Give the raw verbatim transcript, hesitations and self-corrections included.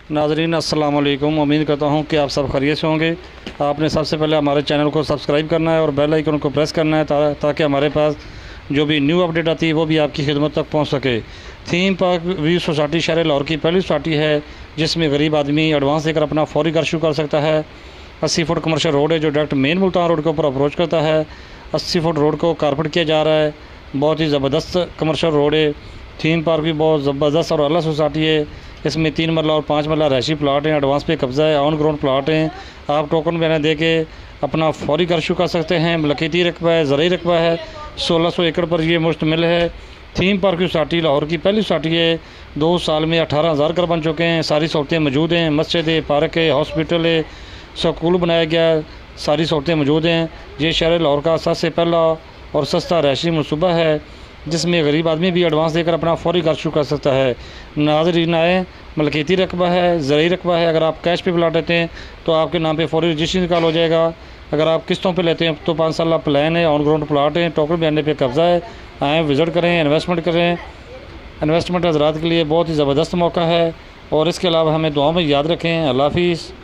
नाज़रीन अस्सलाम वालेकुम। उम्मीद करता हूँ कि आप सब खैरियत से होंगे। आपने सबसे पहले हमारे चैनल को सब्सक्राइब करना है और बेल आइकन को प्रेस करना है ता, ताकि हमारे पास जो भी न्यू अपडेट आती है वो भी आपकी खिदमत तक पहुँच सके। थीम पार्क व्यू सोसाइटी शहर लाहौर की पहली सोसाइटी है जिसमें गरीब आदमी एडवांस देकर अपना फौरी घर शुरू कर सकता है। अस्सी फुट कमर्शियल रोड है जो डायरेक्ट मेन मुल्तान रोड के ऊपर अप्रोच करता है। अस्सी फुट रोड को कारपेट किया जा रहा है। बहुत ही ज़बरदस्त कमर्शियल रोड है। थीम पार्क भी बहुत ज़बरदस्त और अलग सोसाइटी है। इसमें तीन मरला और पाँच मरला रहायशी प्लाट हैं। एडवांस पे कब्ज़ा है। ऑन ग्राउंड प्लाट हैं। आप टोकन बयाना दे के अपना फौरी घर शुरू कर सकते हैं। मलकीती रकबा है, ज़रूरी रकबा है। सोलह सौ एकड़ पर ये मुश्तमिल है। थीम पार्क की सोसाइटी लाहौर की पहली सोसाइटी है। दो साल में अठारह हज़ार घर बन चुके हैं। सारी सहूलतें मौजूद हैं। मस्जिद है, पार्क है, हॉस्पिटल है, स्कूल बनाया गया, सारी सहूलतें मौजूद हैं। ये शहर लाहौर का सबसे पहला और सस्ता रहायशी मनसूबा है जिसमें गरीब आदमी भी एडवांस देकर अपना फौरी घर शुरू कर सकता है। नाज़रीन आए, मलकीती रकबा है, ज़रूरी रकबा है। अगर आप कैश पे प्लाट लेते हैं तो आपके नाम पे फौरी रजिस्ट्रेशन निकाल हो जाएगा। अगर आप किस्तों पे लेते हैं तो पाँच साल प्लान है, ऑन ग्राउंड प्लाट है, टोकन बयाने पे कब्ज़ा है। आएँ, विज़िट करें, इन्वेस्टमेंट करें। इन्वेस्टमेंट हज़रात के लिए बहुत ही ज़बरदस्त मौका है और इसके अलावा हमें दुआओं में याद रखें। अल्लाह हाफ़िज़।